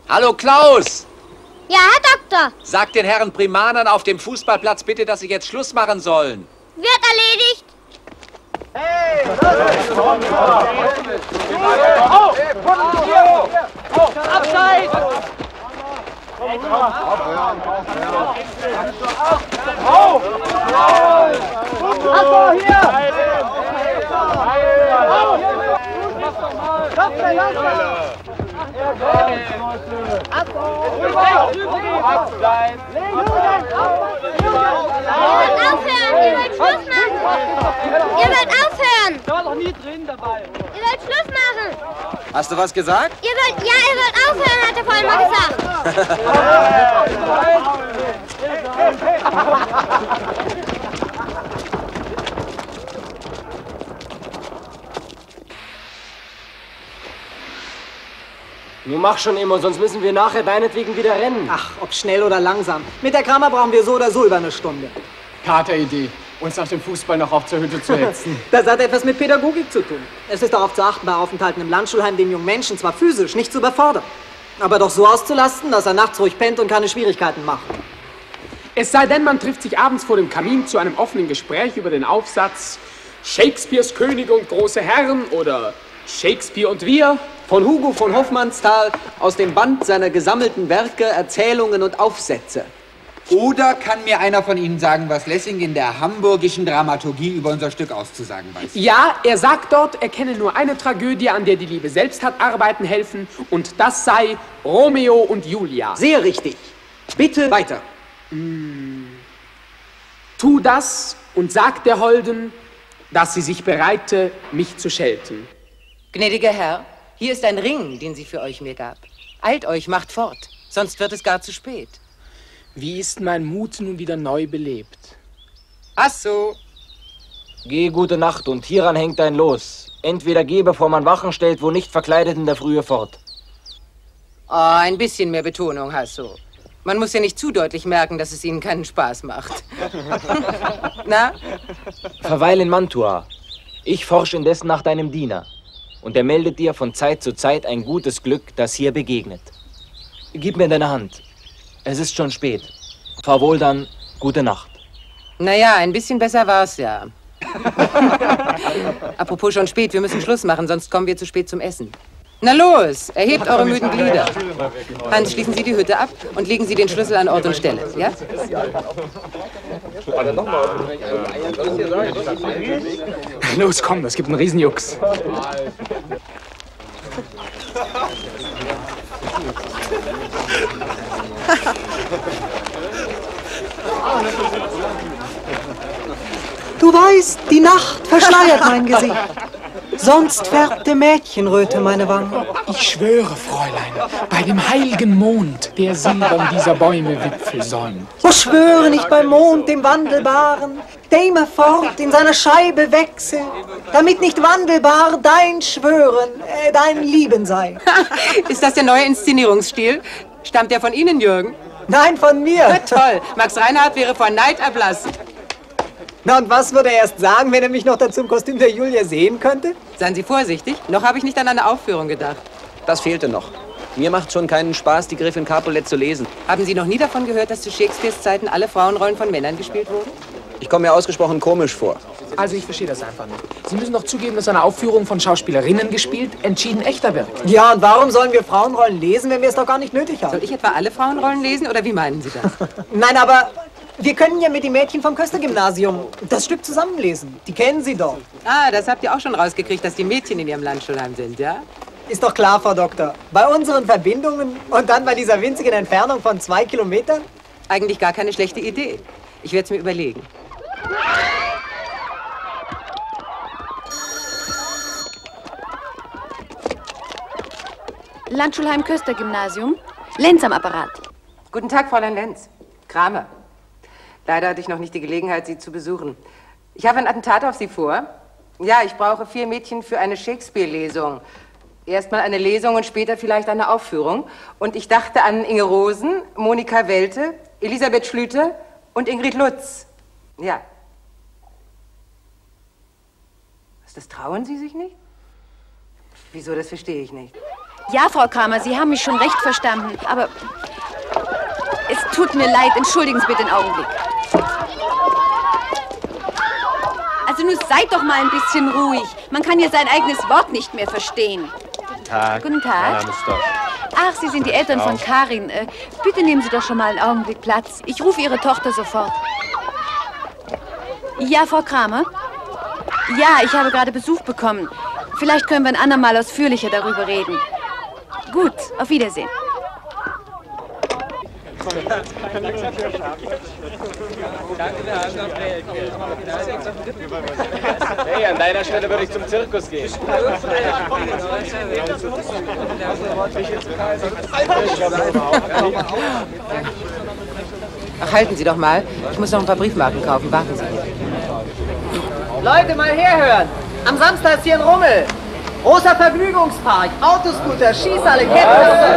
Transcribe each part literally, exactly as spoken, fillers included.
Hallo Klaus! Ja, Herr Doktor. Sag den Herren Primanern auf dem Fußballplatz bitte, dass sie jetzt Schluss machen sollen. Wird erledigt. Hey! Abseits! Auf! Achso, hier! Lass mal, lass Ihr wollt Schluss machen! Ihr wollt aufhören! Da war doch nie drin dabei. Ihr wollt Schluss machen! Hast du was gesagt? Ihr wollt, ja, ihr wollt aufhören, hat er vorhin mal gesagt. Nun mach schon immer, sonst müssen wir nachher deinetwegen wieder rennen. Ach, ob schnell oder langsam. Mit der Kramer brauchen wir so oder so über eine Stunde. Kateridee, uns nach dem Fußball noch auf zur Hütte zu hetzen. Das hat etwas mit Pädagogik zu tun. Es ist darauf zu achten, bei Aufenthalten im Landschulheim den jungen Menschen zwar physisch nicht zu überfordern, aber doch so auszulasten, dass er nachts ruhig pennt und keine Schwierigkeiten macht. Es sei denn, man trifft sich abends vor dem Kamin zu einem offenen Gespräch über den Aufsatz Shakespeares Könige und große Herren oder Shakespeare und wir. Von Hugo von Hofmannsthal aus dem Band seiner gesammelten Werke, Erzählungen und Aufsätze. Oder kann mir einer von Ihnen sagen, was Lessing in der hamburgischen Dramaturgie über unser Stück auszusagen weiß? Ja, er sagt dort, er kenne nur eine Tragödie, an der die Liebe selbst hat arbeiten helfen, und das sei Romeo und Julia. Sehr richtig. Bitte weiter. Mm. Tu das und sag der Holden, dass sie sich bereite, mich zu schelten. Gnädiger Herr, hier ist ein Ring, den sie für euch mir gab. Eilt euch, macht fort, sonst wird es gar zu spät. Wie ist mein Mut nun wieder neu belebt? Ach so. Geh, gute Nacht, und hieran hängt dein Los. Entweder geh, bevor man Wachen stellt, wo nicht verkleidet in der Frühe fort. Oh, ein bisschen mehr Betonung, Hasso. Man muss ja nicht zu deutlich merken, dass es ihnen keinen Spaß macht. Na? Verweil in Mantua. Ich forsche indessen nach deinem Diener. Und er meldet dir von Zeit zu Zeit ein gutes Glück, das hier begegnet. Gib mir deine Hand. Es ist schon spät. Fahr wohl dann. Gute Nacht. Naja, ein bisschen besser war's ja. Apropos schon spät, wir müssen Schluss machen, sonst kommen wir zu spät zum Essen. Na los, erhebt eure müden Glieder. Hans, schließen Sie die Hütte ab und legen Sie den Schlüssel an Ort und Stelle, ja? Los, komm, das gibt einen Riesenjux. Du weißt, die Nacht verschleiert mein Gesicht. Sonst färbte Mädchenröte meine Wangen. Ich schwöre, Fräulein, bei dem heiligen Mond, der silbern dieser Bäume Wipfel säumt. Oh, schwöre nicht beim Mond, dem Wandelbaren, der immerfort in seiner Scheibe wechselt, damit nicht wandelbar dein Schwören, äh, dein Lieben sei. Ist das der neue Inszenierungsstil? Stammt der von Ihnen, Jürgen? Nein, von mir. Na toll, Max Reinhardt wäre vor Neid erblassen. Na, und was würde er erst sagen, wenn er mich noch dazu im Kostüm der Julia sehen könnte? Seien Sie vorsichtig, noch habe ich nicht an eine Aufführung gedacht. Das fehlte noch. Mir macht schon keinen Spaß, die Gräfin Capulet zu lesen. Haben Sie noch nie davon gehört, dass zu Shakespeares Zeiten alle Frauenrollen von Männern gespielt wurden? Ich komme mir ausgesprochen komisch vor. Also ich verstehe das einfach nicht. Sie müssen doch zugeben, dass eine Aufführung von Schauspielerinnen gespielt entschieden echter wirkt. Ja, und warum sollen wir Frauenrollen lesen, wenn wir es doch gar nicht nötig haben? Soll ich etwa alle Frauenrollen lesen, oder wie meinen Sie das? Nein, aber wir können ja mit den Mädchen vom Köster-Gymnasium das Stück zusammenlesen. Die kennen Sie doch. Ah, das habt ihr auch schon rausgekriegt, dass die Mädchen in Ihrem Landschulheim sind, ja? Ist doch klar, Frau Doktor. Bei unseren Verbindungen und dann bei dieser winzigen Entfernung von zwei Kilometern? Eigentlich gar keine schlechte Idee. Ich werde es mir überlegen. Landschulheim Köster-Gymnasium. Lenz am Apparat. Guten Tag, Fräulein Lenz. Kramer. Leider hatte ich noch nicht die Gelegenheit, Sie zu besuchen. Ich habe ein Attentat auf Sie vor. Ja, ich brauche vier Mädchen für eine Shakespeare-Lesung. Erstmal eine Lesung und später vielleicht eine Aufführung. Und ich dachte an Inge Rosen, Monika Welte, Elisabeth Schlüter und Ingrid Lutz. Ja. Was, das trauen Sie sich nicht? Wieso, das verstehe ich nicht. Ja, Frau Kramer, Sie haben mich schon recht verstanden, aber es tut mir leid. Entschuldigen Sie bitte den Augenblick. Also nun seid doch mal ein bisschen ruhig. Man kann ja sein eigenes Wort nicht mehr verstehen. Guten Tag. Guten Tag. Mein Name ist Stosch. Ach, Sie sind die Eltern von Karin. Äh, bitte nehmen Sie doch schon mal einen Augenblick Platz. Ich rufe Ihre Tochter sofort. Ja, Frau Kramer? Ja, ich habe gerade Besuch bekommen. Vielleicht können wir ein andermal ausführlicher darüber reden. Gut, auf Wiedersehen. Hey, an deiner Stelle würde ich zum Zirkus gehen. Ach, halten Sie doch mal. Ich muss noch ein paar Briefmarken kaufen. Warten Sie. Leute, mal herhören. Am Samstag ist hier ein Rummel. Großer Vergnügungspark, Autoscooter, Schießhalle, Kettenhäuser.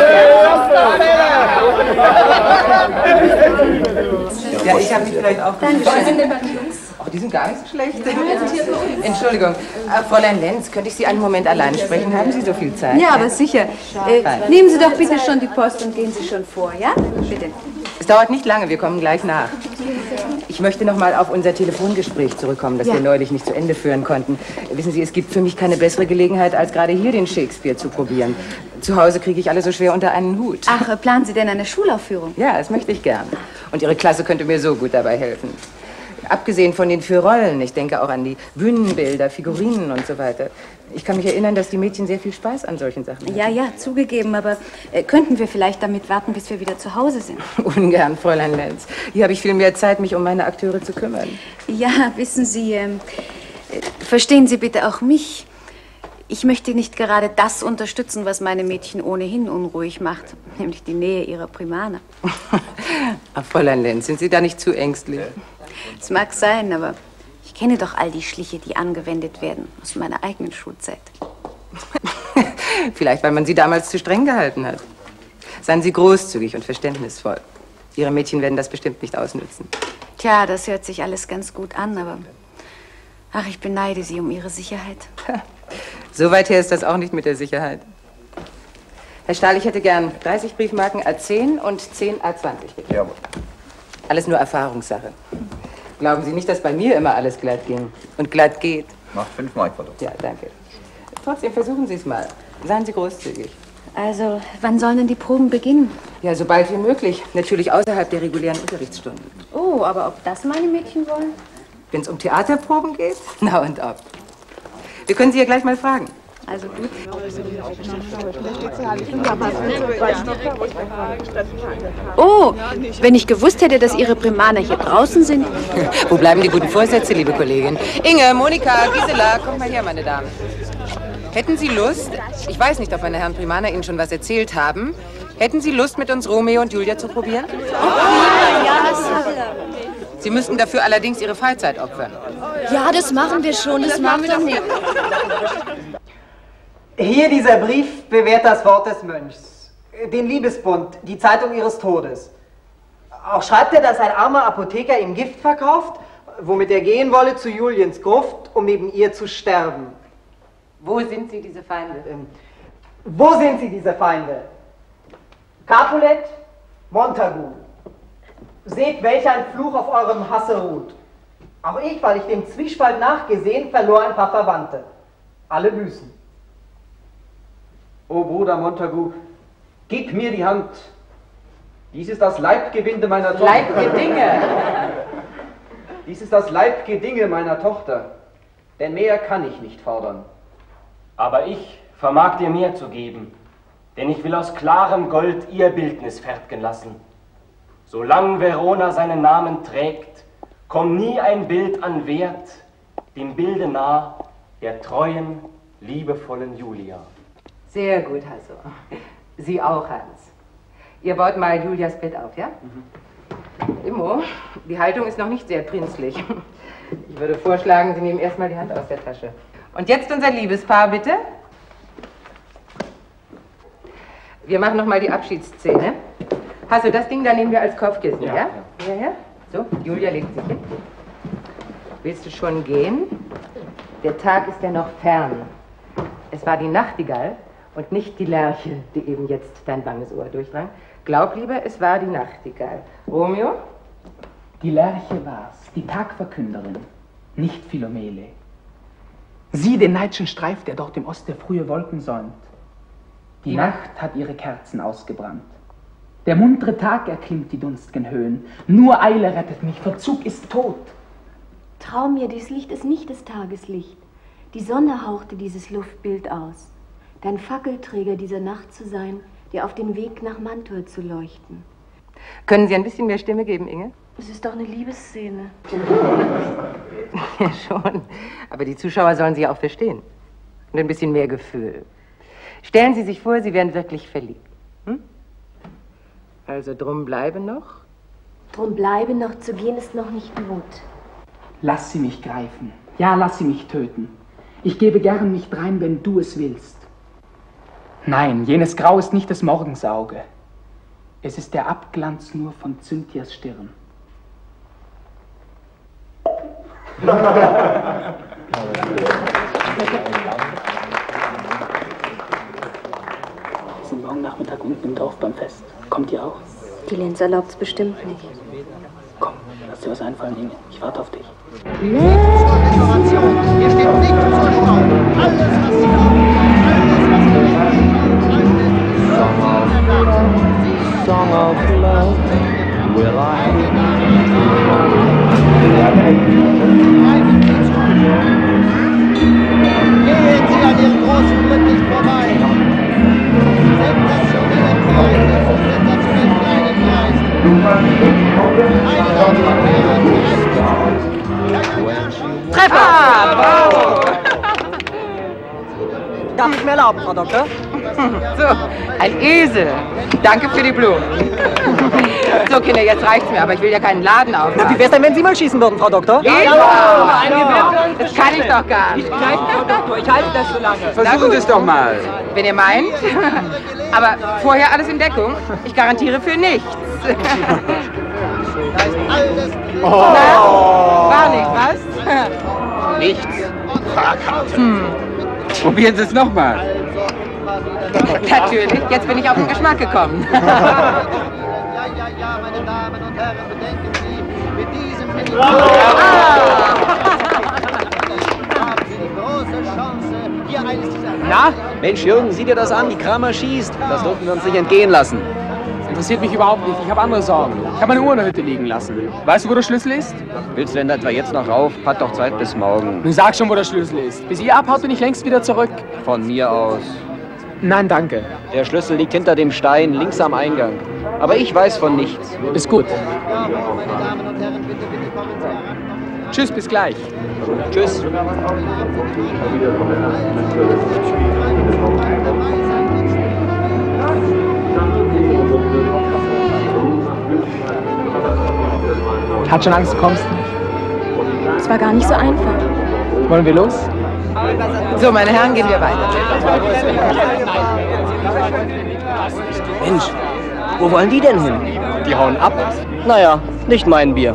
Ja, ich habe mich vielleicht auch... Dankeschön. Oh, die sind gar nicht so schlecht. Entschuldigung. Äh, Fräulein Lenz, könnte ich Sie einen Moment allein sprechen? Haben Sie so viel Zeit? Ja, aber sicher. Äh, nehmen Sie doch bitte schon die Post und gehen Sie schon vor, ja? Bitte. Es dauert nicht lange, wir kommen gleich nach. Ich möchte noch mal auf unser Telefongespräch zurückkommen, das Ja. wir neulich nicht zu Ende führen konnten. Wissen Sie, es gibt für mich keine bessere Gelegenheit, als gerade hier den Shakespeare zu probieren. Zu Hause kriege ich alle so schwer unter einen Hut. Ach, äh, planen Sie denn eine Schulaufführung? Ja, das möchte ich gern. Und Ihre Klasse könnte mir so gut dabei helfen. Abgesehen von den vier Rollen, ich denke auch an die Bühnenbilder, Figurinen und so weiter. Ich kann mich erinnern, dass die Mädchen sehr viel Spaß an solchen Sachen hatten. Ja, ja, zugegeben, aber äh, könnten wir vielleicht damit warten, bis wir wieder zu Hause sind? Ungern, Fräulein Lenz. Hier habe ich viel mehr Zeit, mich um meine Akteure zu kümmern. Ja, wissen Sie, ähm, äh, verstehen Sie bitte auch mich. Ich möchte nicht gerade das unterstützen, was meine Mädchen ohnehin unruhig macht, nämlich die Nähe ihrer Primaner. Ach, Fräulein Lenz, sind Sie da nicht zu ängstlich? Es mag sein, aber ich kenne doch all die Schliche, die angewendet werden, aus meiner eigenen Schulzeit. Vielleicht, weil man Sie damals zu streng gehalten hat. Seien Sie großzügig und verständnisvoll. Ihre Mädchen werden das bestimmt nicht ausnützen. Tja, das hört sich alles ganz gut an, aber... Ach, ich beneide Sie um Ihre Sicherheit. So weit her ist das auch nicht mit der Sicherheit. Herr Stahl, ich hätte gern dreißig Briefmarken A zehn und zehn A zwanzig. Bitte. Jawohl. Alles nur Erfahrungssache. Glauben Sie nicht, dass bei mir immer alles glatt ging und glatt geht? Macht fünf Mark, Frau Doktor. Ja, danke. Trotzdem versuchen Sie es mal. Seien Sie großzügig. Also, wann sollen denn die Proben beginnen? Ja, so bald wie möglich. Natürlich außerhalb der regulären Unterrichtsstunden. Oh, aber ob das meine Mädchen wollen? Wenn es um Theaterproben geht? Na und ob. Wir können Sie ja gleich mal fragen. Also gut. Oh, wenn ich gewusst hätte, dass Ihre Primaner hier draußen sind. Wo bleiben die guten Vorsätze, liebe Kollegin? Inge, Monika, Gisela, kommt mal her, meine Damen. Hätten Sie Lust, ich weiß nicht, ob meine Herren Primaner Ihnen schon was erzählt haben, hätten Sie Lust, mit uns Romeo und Julia zu probieren? Ja, ja, Sie müssten dafür allerdings Ihre Freizeit opfern. ja, das machen wir schon, das machen wir doch nicht. Hier dieser Brief bewährt das Wort des Mönchs. Den Liebesbund, die Zeitung ihres Todes. Auch schreibt er, dass ein armer Apotheker ihm Gift verkauft, womit er gehen wolle zu Juliens Gruft, um neben ihr zu sterben. Wo sind Sie, diese Feinde? Ähm, wo sind sie, diese Feinde? Capulet, Montagu. Seht, welch ein Fluch auf eurem Hasse ruht. Auch ich, weil ich dem Zwiespalt nachgesehen, verlor ein paar Verwandte. Alle büßen. O Bruder Montagu, gib mir die Hand. Dies ist das Leibgewinde meiner Tochter. Leibgedinge. Dies ist das Leibgedinge meiner Tochter. Denn mehr kann ich nicht fordern. Aber ich vermag dir mehr zu geben, denn ich will aus klarem Gold ihr Bildnis fertigen lassen. Solang Verona seinen Namen trägt, kommt nie ein Bild an Wert, dem Bilde nah der treuen, liebevollen Julia. Sehr gut, also. Sie auch, Hans. Ihr baut mal Julias Bett auf, ja? Mhm. Immo, die Haltung ist noch nicht sehr prinzlich. Ich würde vorschlagen, Sie nehmen erstmal die Hand aus der Tasche. Und jetzt unser Liebespaar, bitte. Wir machen noch mal die Abschiedsszene. Hast du das Ding, da nehmen wir als Kopfkissen, ja? Ja, ja. ja. So, Julia legt sich hin. Willst du schon gehen? Der Tag ist ja noch fern. Es war die Nachtigall und nicht die Lerche, die eben jetzt dein banges Ohr durchdrang. Glaub lieber, es war die Nachtigall. Romeo? Die Lerche war's, die Tagverkünderin, nicht Philomele. Sieh den Neidschen Streif, der dort im Ost der frühe Wolken säumt. Die Ja. Nacht hat ihre Kerzen ausgebrannt. Der muntere Tag erklimmt die dunstgen Höhen. Nur Eile rettet mich, Verzug ist tot. Trau mir, dies Licht ist nicht des Tageslicht. Die Sonne hauchte dieses Luftbild aus. Dein Fackelträger dieser Nacht zu sein, dir auf den Weg nach Mantua zu leuchten. Können Sie ein bisschen mehr Stimme geben, Inge? Es ist doch eine Liebesszene. Ja, schon. Aber die Zuschauer sollen Sie ja auch verstehen. Und ein bisschen mehr Gefühl. Stellen Sie sich vor, Sie wären wirklich verliebt. Hm? Also drum bleibe noch. Drum bleibe noch zu gehen ist noch nicht Mut. Lass sie mich greifen. Ja, lass sie mich töten. Ich gebe gern mich drein, wenn du es willst. Nein, jenes Grau ist nicht des Morgensauge. Es ist der Abglanz nur von Cynthias Stirn. Wir sind morgen Nachmittag unten im Dorf beim Fest. Kommt ihr auch? Die Lenz erlaubt's bestimmt nicht. Komm, lass dir was einfallen, Inge. Ich warte auf dich. Nichts zur Dekoration. Hier steht nichts zur Schau. Alles, was Sie haben, Song of love, will I Gehen Sie an Ihrem großen Glück nicht vorbei. Sensationelle Preise für sensationell kleine Preise. Treffer! Ah, bravo! Darf ich mir erlauben, Frau Doktor? So, ein Esel. Danke für die Blumen. So, Kinder, jetzt reicht's mir, aber ich will ja keinen Laden aufmachen. Na, wie wär's denn, wenn Sie mal schießen würden, Frau Doktor? Ja, ja, ja. Das kann ich doch gar nicht. Nein, Frau Doktor, ich halte das so lange. Versuchen Sie es doch mal. Wenn ihr meint. Aber vorher alles in Deckung. Ich garantiere für nichts. Oh. Na, war nicht, was? Nichts. Fahrkarte. Hm. Probieren Sie es nochmal. Natürlich, jetzt bin ich auf den Geschmack gekommen. Ja, ja, ja, meine Damen und Herren, bedenken Sie, mit diesem Minimum haben Sie die große Chance, hier eines dieser... Na, Mensch Jürgen, sieh dir das an, die Kramer schießt. Das dürfen wir uns nicht entgehen lassen. Das interessiert mich überhaupt nicht, ich habe andere Sorgen. Ich habe meine Uhr in der Hütte liegen lassen. Weißt du, wo der Schlüssel ist? Willst du denn etwa jetzt noch rauf? Hat doch Zeit bis morgen. Nun sag schon, wo der Schlüssel ist. Bis ihr abhaut, bin ich längst wieder zurück. Von mir aus. Nein, danke. Der Schlüssel liegt hinter dem Stein, links am Eingang. Aber ich weiß von nichts. Ist gut. Tschüss, bis gleich. Tschüss. Hat schon Angst, du kommst nicht. Es war gar nicht so einfach. Wollen wir los? So, meine Herren, gehen wir weiter. Mensch, wo wollen die denn hin? Die hauen ab. Naja, nicht mein Bier.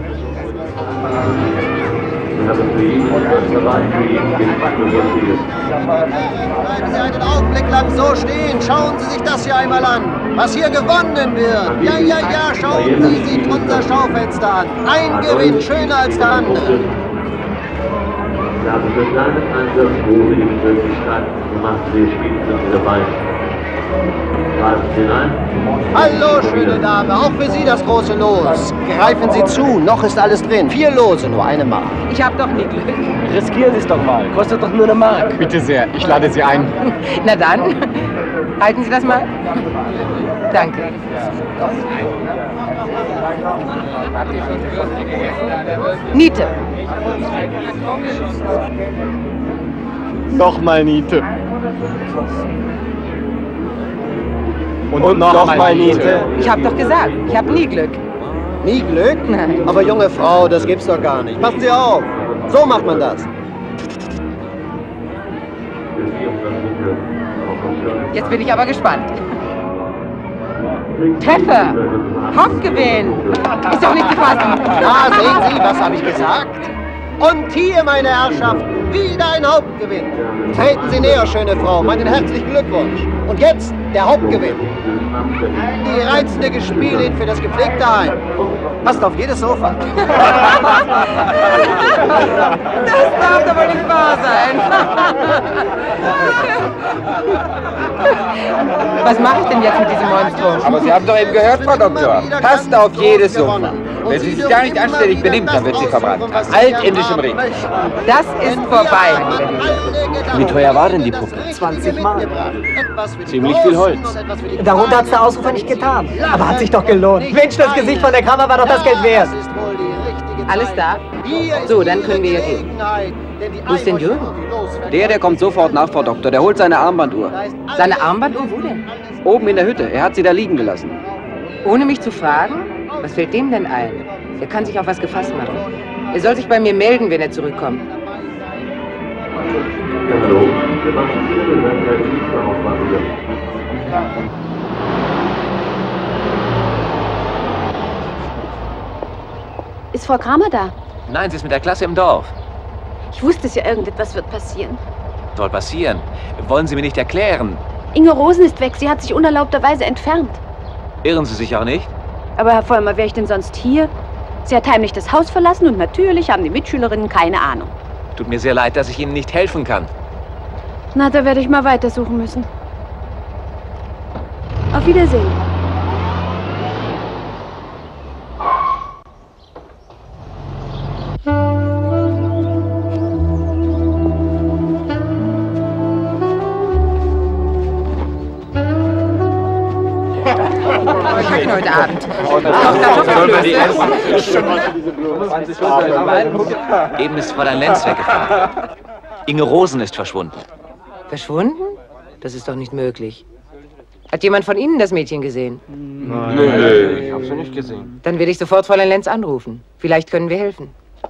Bleiben Sie einen Augenblick lang so stehen. Schauen Sie sich das hier einmal an. Was hier gewonnen wird. Ja, ja, ja, schauen Sie sich unser Schaufenster an. Ein Gewinn, schöner als der andere. Ja, für kleinen Einsatz wurde die Möglichkeit gemacht, Sie spielen dabei. Greifen Sie hinein. Hallo, schöne Dame, auch für Sie das große Los. Greifen Sie zu, noch ist alles drin. Vier Lose, nur eine Mark. Ich hab doch nie Glück. Riskieren Sie es doch mal. Kostet doch nur eine Mark. Bitte sehr, ich lade Sie ein. Na dann, halten Sie das mal. Danke. Niete. Nochmal Niete. Und, Und nochmal Niete. Ich hab doch gesagt, ich hab nie Glück. Nie Glück? Nein. Aber junge Frau, das gibt's doch gar nicht. Passen Sie auf. So macht man das. Jetzt bin ich aber gespannt. Treffer! Hauptgewinn! Ist doch nicht zu fassen. Ah, sehen Sie, was habe ich gesagt? Und hier, meine Herrschaften, Wieder ein Hauptgewinn. Treten Sie näher, schöne Frau. Meinen herzlichen Glückwunsch. Und jetzt der Hauptgewinn. Die reizende Gespielin für das gepflegte Heim. Passt auf jedes Sofa. Das darf aber nicht wahr sein. Was mache ich denn jetzt mit diesem Monstrum? Aber Sie haben doch eben gehört, Frau Doktor. Passt auf jedes Sofa. Wenn sie sich gar nicht anständig benimmt, dann wird sie verbrannt. Altindisch im Ring. Das ist vorbei. Wie teuer war denn die Puppe? zwanzig Mark. Ziemlich viel Holz. Darunter hat's der Ausrufer nicht getan. Aber hat sich doch gelohnt. Mensch, das Gesicht von der Kammer war doch das Geld wert. Alles da? So, dann können wir ja gehen. Wo ist denn Jürgen? Der, der kommt sofort nach, Frau Doktor. Der holt seine Armbanduhr. Seine Armbanduhr? Wo denn? Oben in der Hütte. Er hat sie da liegen gelassen. Ohne mich zu fragen? Was fällt dem denn ein? Er kann sich auf was gefasst machen. Er soll sich bei mir melden, wenn er zurückkommt. Hallo, wir machen viele Bewerber Dienste aufwarten. Ist Frau Kramer da? Nein, sie ist mit der Klasse im Dorf. Ich wusste es ja, irgendetwas wird passieren. Soll passieren. Wollen Sie mir nicht erklären? Inge Rosen ist weg. Sie hat sich unerlaubterweise entfernt. Irren Sie sich auch nicht? Aber Herr Vollmer, wäre ich denn sonst hier? Sie hat heimlich das Haus verlassen und natürlich haben die Mitschülerinnen keine Ahnung. Tut mir sehr leid, dass ich Ihnen nicht helfen kann. Na, da werde ich mal weitersuchen müssen. Auf Wiedersehen. Was schmeckt heute Abend? Eben ist Fräulein Lenz weggefahren. Inge Rosen ist verschwunden. Verschwunden? Das ist doch nicht möglich. Hat jemand von Ihnen das Mädchen gesehen? Nein, nee, ich habe sie nicht gesehen. Dann will ich sofort Fräulein Lenz anrufen. Vielleicht können wir helfen.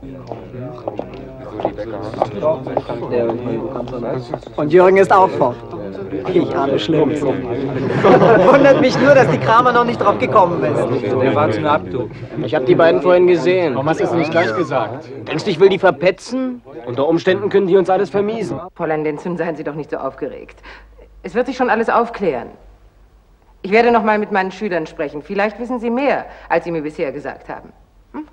Und Jürgen ist auch fort. Ich ahne Schlimmes. Wundert mich nur, dass die Kramer noch nicht drauf gekommen ist. Der wart's nur ab, du. Ich habe die beiden vorhin gesehen. Warum hast du es nicht gleich gesagt? Denkst du, ich will die verpetzen? Unter Umständen können die uns alles vermiesen. Fräulein Lenz, nun seien Sie doch nicht so aufgeregt. Es wird sich schon alles aufklären. Ich werde noch mal mit meinen Schülern sprechen. Vielleicht wissen Sie mehr, als Sie mir bisher gesagt haben. Hm?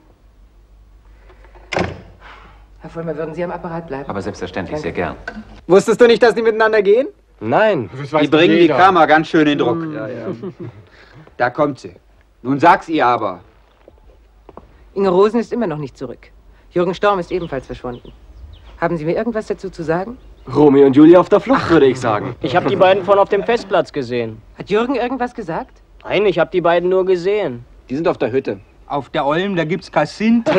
Herr Vollmer, würden Sie am Apparat bleiben? Aber selbstverständlich, sehr gern. Wusstest du nicht, dass die miteinander gehen? Nein. Die bringen die Kramer ganz schön in Druck. Ja, ja. Da kommt sie. Nun sag's ihr aber. Inge Rosen ist immer noch nicht zurück. Jürgen Storm ist ebenfalls verschwunden. Haben Sie mir irgendwas dazu zu sagen? Romeo und Julia auf der Flucht, Ach. würde ich sagen. Ich habe die beiden vorhin auf dem Festplatz gesehen. Hat Jürgen irgendwas gesagt? Nein, ich habe die beiden nur gesehen. Die sind auf der Hütte. Auf der Olm, da gibt's Kassint.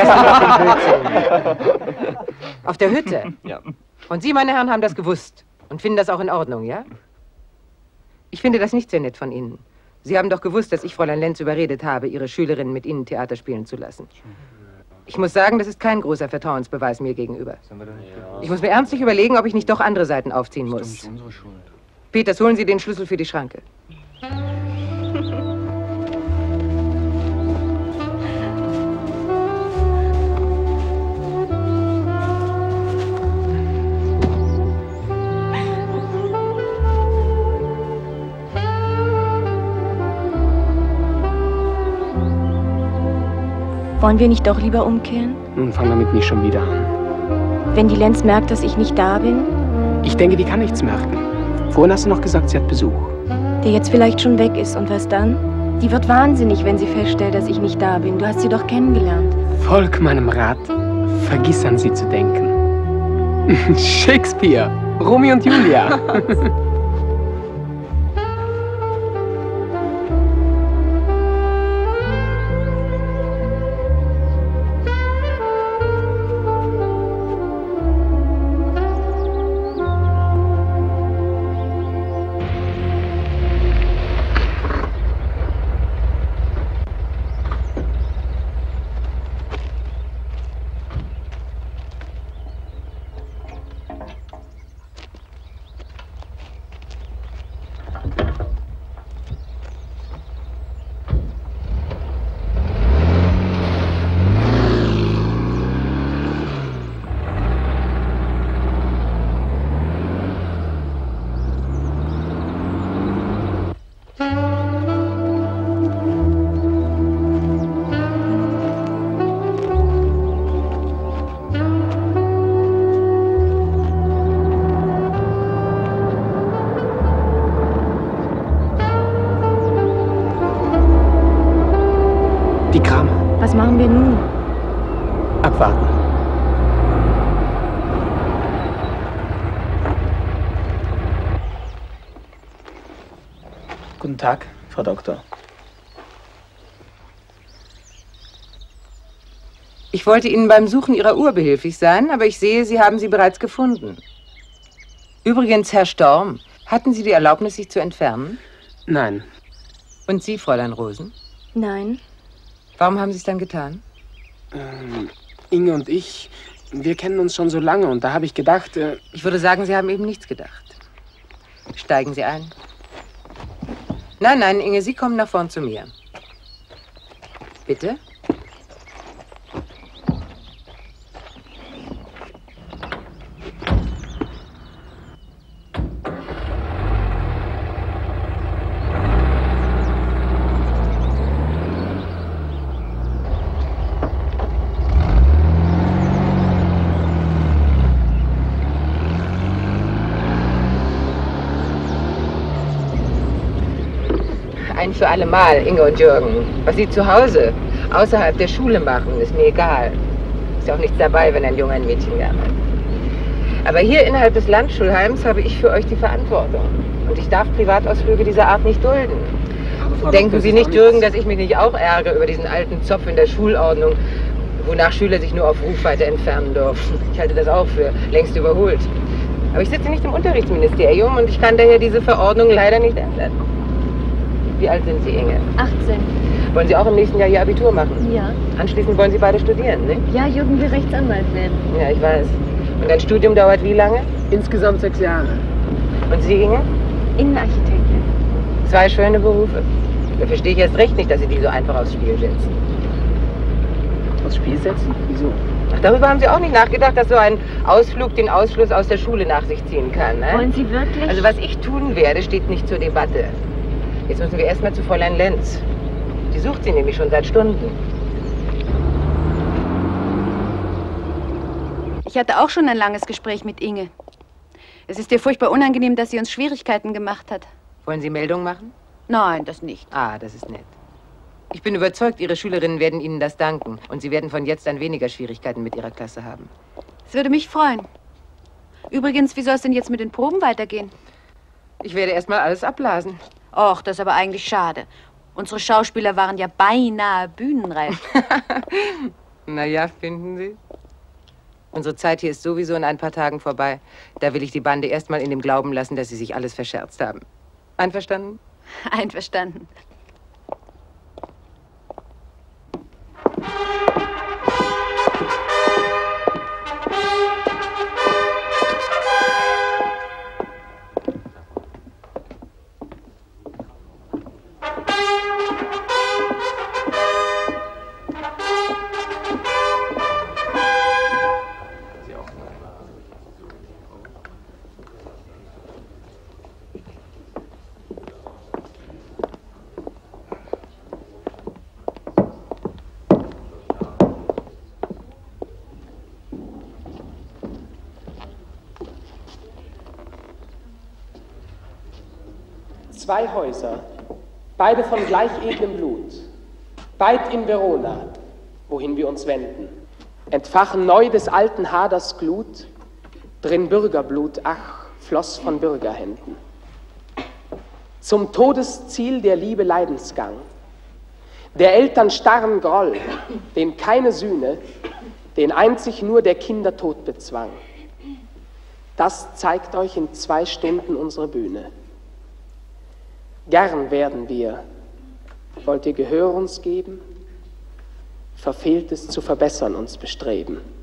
Auf der Hütte? Ja. Und Sie, meine Herren, haben das gewusst und finden das auch in Ordnung, ja? Ich finde das nicht sehr nett von Ihnen. Sie haben doch gewusst, dass ich Fräulein Lenz überredet habe, Ihre Schülerinnen mit Ihnen Theater spielen zu lassen. Ich muss sagen, das ist kein großer Vertrauensbeweis mir gegenüber. Ich muss mir ernstlich überlegen, ob ich nicht doch andere Seiten aufziehen muss. Peters, holen Sie den Schlüssel für die Schranke. Wollen wir nicht doch lieber umkehren? Nun fang damit nicht schon wieder an. Wenn die Lenz merkt, dass ich nicht da bin? Ich denke, die kann nichts merken. Vorhin hast du noch gesagt, sie hat Besuch. Der jetzt vielleicht schon weg ist. Und was dann? Die wird wahnsinnig, wenn sie feststellt, dass ich nicht da bin. Du hast sie doch kennengelernt. Folg meinem Rat. Vergiss an sie zu denken. Shakespeare. Romeo und Julia. Was machen wir nun? Abwarten. Guten Tag, Frau Doktor. Ich wollte Ihnen beim Suchen Ihrer Uhr behilflich sein, aber ich sehe, Sie haben sie bereits gefunden. Übrigens, Herr Storm, hatten Sie die Erlaubnis, sich zu entfernen? Nein. Und Sie, Fräulein Rosen? Nein. Warum haben Sie es dann getan? Ähm, Inge und ich, wir kennen uns schon so lange und da habe ich gedacht... Äh ich würde sagen, Sie haben eben nichts gedacht. Steigen Sie ein. Nein, nein, Inge, Sie kommen nach vorn zu mir. Bitte? Ein für alle Mal, Inge und Jürgen. Was Sie zu Hause, außerhalb der Schule machen, ist mir egal. Ist ja auch nichts dabei, wenn ein Junge ein Mädchen lernt. Aber hier innerhalb des Landschulheims habe ich für euch die Verantwortung. Und ich darf Privatausflüge dieser Art nicht dulden. Denken Sie nicht, Jürgen, dass ich mich nicht auch ärgere über diesen alten Zopf in der Schulordnung, wonach Schüler sich nur auf Rufweite entfernen dürfen. Ich halte das auch für längst überholt. Aber ich sitze nicht im Unterrichtsministerium und ich kann daher diese Verordnung leider nicht ändern. Wie alt sind Sie, Inge? achtzehn. Wollen Sie auch im nächsten Jahr Ihr Abitur machen? Ja. Anschließend wollen Sie beide studieren, ne? Ja, Jürgen will Rechtsanwalt werden. Ja, ich weiß. Und ein Studium dauert wie lange? Insgesamt sechs Jahre. Und Sie, Inge? Innenarchitektin. Zwei schöne Berufe. Da verstehe ich erst recht nicht, dass Sie die so einfach aufs Spiel setzen. Aufs Spiel setzen? Wieso? Ach, darüber haben Sie auch nicht nachgedacht, dass so ein Ausflug den Ausschluss aus der Schule nach sich ziehen kann, ne? Wollen Sie wirklich? Also was ich tun werde, steht nicht zur Debatte. Jetzt müssen wir erstmal zu Fräulein Lenz. Die sucht Sie nämlich schon seit Stunden. Ich hatte auch schon ein langes Gespräch mit Inge. Es ist ihr furchtbar unangenehm, dass sie uns Schwierigkeiten gemacht hat. Wollen Sie Meldung machen? Nein, das nicht. Ah, das ist nett. Ich bin überzeugt, Ihre Schülerinnen werden Ihnen das danken. Und Sie werden von jetzt an weniger Schwierigkeiten mit Ihrer Klasse haben. Es würde mich freuen. Übrigens, wie soll es denn jetzt mit den Proben weitergehen? Ich werde erstmal alles abblasen. Och, das ist aber eigentlich schade. Unsere Schauspieler waren ja beinahe bühnenreif. Na ja, finden Sie? Unsere Zeit hier ist sowieso in ein paar Tagen vorbei. Da will ich die Bande erstmal in dem Glauben lassen, dass sie sich alles verscherzt haben. Einverstanden? Einverstanden. Zwei Häuser, beide von gleich edlem Blut, beid in Verona, wohin wir uns wenden, entfachen neu des alten Haders Glut, drin Bürgerblut, ach, floss von Bürgerhänden. Zum Todesziel der Liebe Leidensgang, der Eltern starren Groll, den keine Sühne, den einzig nur der Kinder Tod bezwang. Das zeigt euch in zwei Stunden unsere Bühne. Gern werden wir, wollt ihr Gehör uns geben, Verfehltes zu verbessern uns bestreben.